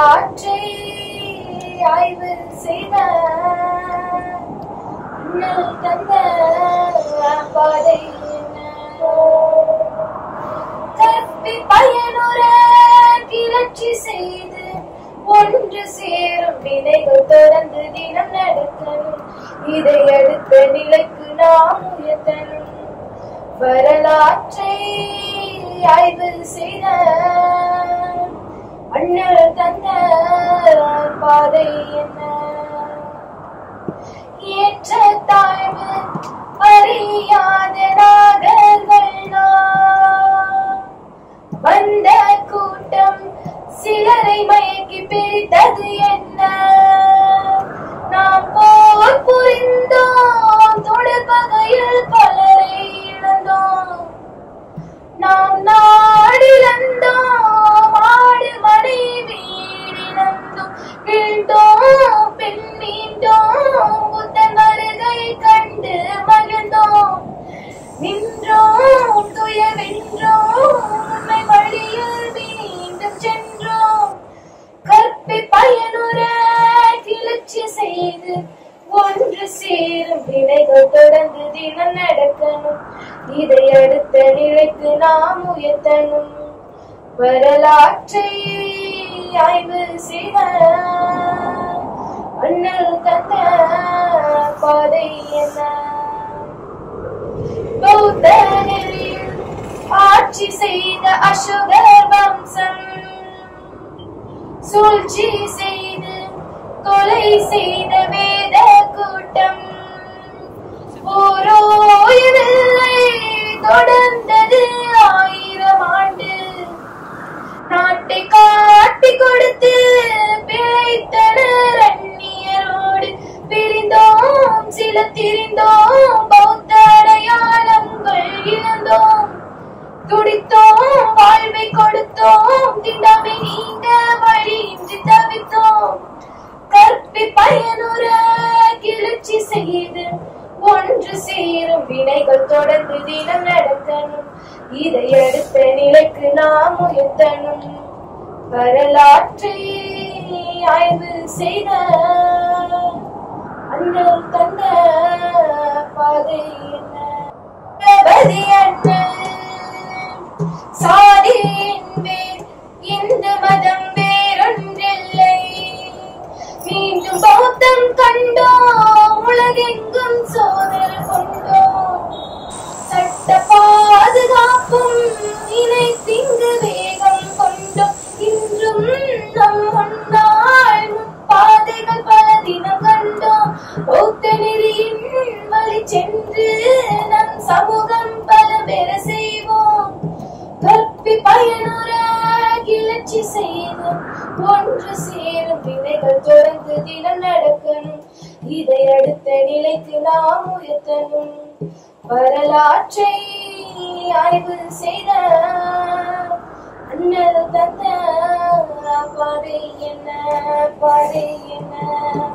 வரலாற்றை ஆய்வு செய்த அண்ணல் தந்த பாதை கற்பி பயனுற கிளர்ச்சி செய்து ஒன்று சேரும் வினைகள் தொடர்ந்து தினம் நடத்தணும். இதை அடுத்த நிலைக்கு நாம் உயர்த்தணும். வரலாற்றை ஆய்வு செய்த அண்ணல் தந்த பாதை என்ன? ஏற்ற தாழ்வு அறியாத நாகர்கள் வந்த கூட்டம் சிலரை மயக்கி பிரித்தது என்ன? நாம் போர் புரிந்தோம், தொடர்பகையில் பலரை இழந்தோம். நாம் நாடிழந்தோம், ஆடு மனை வீடிழந்தோம். வீழ்ந்தோம், பின் மீண்டோம், புத்தன் வருகை கண்டு மகிழ்ந்தோம். நின்றோம், துயர் வென்றோம், உண்மை வழியில் மீண்டும் சென்றோம். கற்பி பயனுற கிளர்ச்சி செய்து ஒன்று சேரும் வினைகள் தொடர்ந்து தினம் நடக்கணும். இதை அடுத்த நிலைக்கு நாம் உயர்த்தணும். வரலாற்றை ஆய்வு செய்த அண்ணல் தந்த பாதை என்ன? பௌத்த நெறியில் ஆட்சி செய்த அசோக வம்சம் சூழ்ச்சி செய்து கொலை செய்த வேத கூட்டம் ஓரோயில்லை தொடர்ந்தது 1000 ஆண்டு. நாட்டை காட்டி கொடுத்து பிழைத்தனர் அந்நியரோடு பிரிந்தோம், சில திரிந்தோம், பௌத்த அடையாளங்கள் இழந்தோம். துடித்தோம், வாழ்வை கொடுத்தோம், திண்டாமை நீங்க வழியின்றி தவித்தோம். கற்பி பயனுற கிளர்ச்சி செய்து ஒன்று சேரும் வினைகள் தொடர்ந்து தினம் நடத்தணும். இதை அடுத்த நிலைக்கு நாம் உயர்த்தணும். வரலாற்றை ஆய்வு செய்த அண்ணல் தந்த பாதை என்ன? சாதியின் வேர் இந்து மதம் வேறொன்றில்லை. மீண்டும் பௌத்தம் கண்டோம், உலகெங்கும் சோதனை கொண்டோம். சட்ட பாதுகாப்பும் இணை திங்கு வேகம் கொண்டோம். இன்றும் நம் முன்னாள் முப்பாதைகள் பல தினம் கண்டோம். பௌத்த நெறியின் வழி சென்று நம் சமூகம் பல பெற செய்வோம். கற்பி பயனுற கிளர்ச்சி செய்து ஒன்று சேரும் வினைகள் தொடர்ந்து தினம் நடக்கணும். இதை அடுத்த நிலைக்கு நாம் உயர்த்தணும். வரலாற்றை ஆய்வு செய்த அண்ணல் தந்த பாதை என்ன? பாதை என்ன?